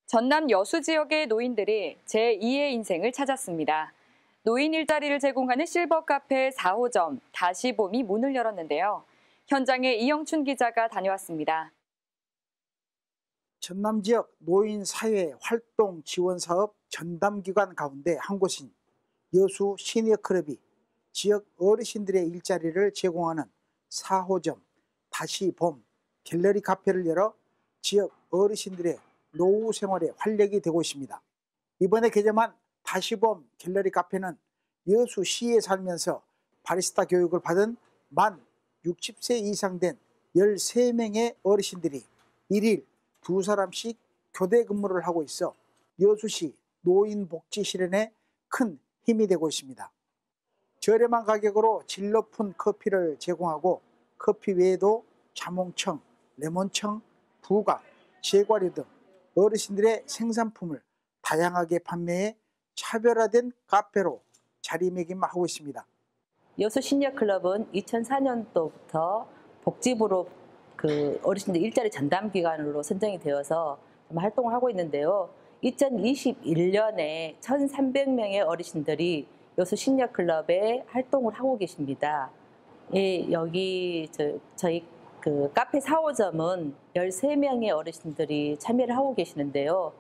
전남 여수 지역의 노인들이 제2의 인생을 찾았습니다. 노인 일자리를 제공하는 실버 카페 4호점 다시 봄이 문을 열었는데요. 현장에 이영춘 기자가 다녀왔습니다. 전남 지역 노인 사회 활동 지원 사업 전담기관 가운데 한 곳인 여수 시니어클럽이 지역 어르신들의 일자리를 제공하는 4호점 다시 봄 갤러리 카페를 열어 지역 어르신들의 노후 생활에 활력이 되고 있습니다. 이번에 개점한 다시 봄 갤러리 카페는 여수시에 살면서 바리스타 교육을 받은 만 60세 이상 된 13명의 어르신들이 1일 2사람씩 교대 근무를 하고 있어 여수시 노인복지 실현에 큰 힘이 되고 있습니다. 저렴한 가격으로 질 높은 커피를 제공하고 커피 외에도 자몽청, 레몬청, 부각, 제과류 등 어르신들의 생산품을 다양하게 판매해 차별화된 카페로 자리매김하고 있습니다. 여수 시니어클럽은 2004년도부터 복지부로 어르신들 일자리 전담기관으로 선정이 되어서 활동을 하고 있는데요. 2021년에 1,300명의 어르신들이 여수 시니어클럽에 활동을 하고 계십니다. 예, 여기 저희 카페 4호점은 13명의 어르신들이 참여를 하고 계시는데요.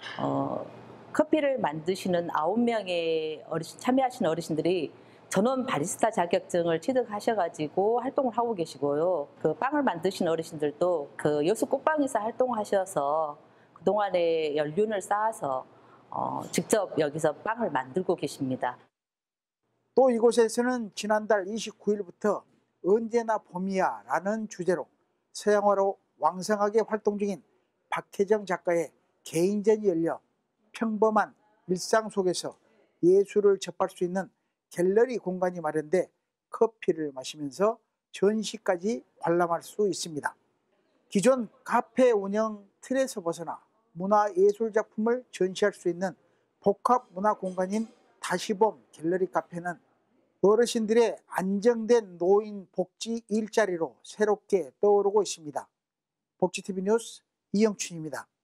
커피를 만드시는 9명의 참여하시는 어르신들이 전원 바리스타 자격증을 취득하셔가지고 활동을 하고 계시고요. 빵을 만드신 어르신들도 여수 꽃빵에서 활동하셔서 그동안에 연륜을 쌓아서 직접 여기서 빵을 만들고 계십니다. 또 이곳에서는 지난달 29일부터 언제나 봄이야 라는 주제로 서양화로 왕성하게 활동 중인 박혜정 작가의 개인전이 열려 평범한 일상 속에서 예술을 접할 수 있는 갤러리 공간이 마련돼 커피를 마시면서 전시까지 관람할 수 있습니다. 기존 카페 운영 틀에서 벗어나 문화예술 작품을 전시할 수 있는 복합 문화 공간인 다시봄 갤러리 카페는 어르신들의 안정된 노인 복지 일자리로 새롭게 떠오르고 있습니다. 복지TV 뉴스 이영춘입니다.